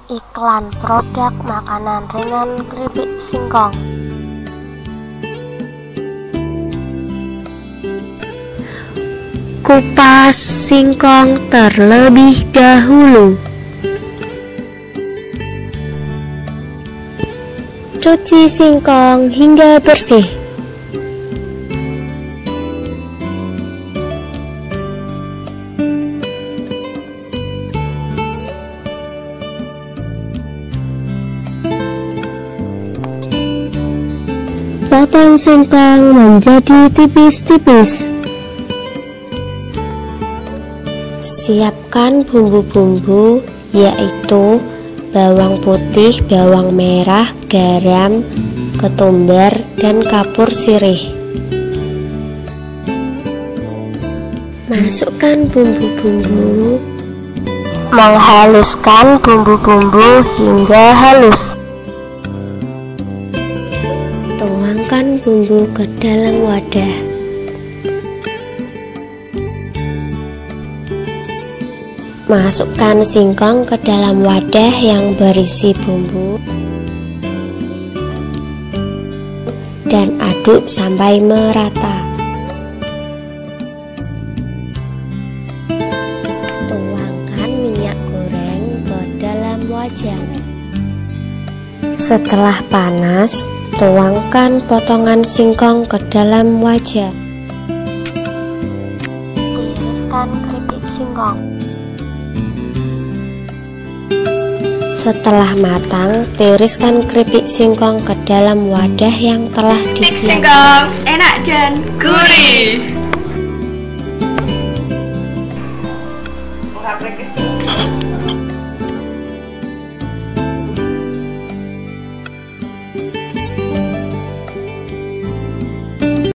Iklan produk makanan ringan keripik singkong. Kupas singkong terlebih dahulu. Cuci singkong hingga bersih. Potong singkong menjadi tipis-tipis. Siapkan bumbu-bumbu, yaitu bawang putih, bawang merah, garam, ketumbar, dan kapur sirih. Masukkan bumbu-bumbu. Menghaluskan bumbu-bumbu hingga halus. Tuangkan bumbu ke dalam wadah. Masukkan singkong ke dalam wadah yang berisi bumbu dan aduk sampai merata. Tuangkan minyak goreng ke dalam wajan. Setelah panas, tuangkan potongan singkong ke dalam wajan. Tiriskan keripik singkong. Setelah matang, tiriskan keripik singkong ke dalam wadah yang telah disiapkan. Singkong enak dan gurih.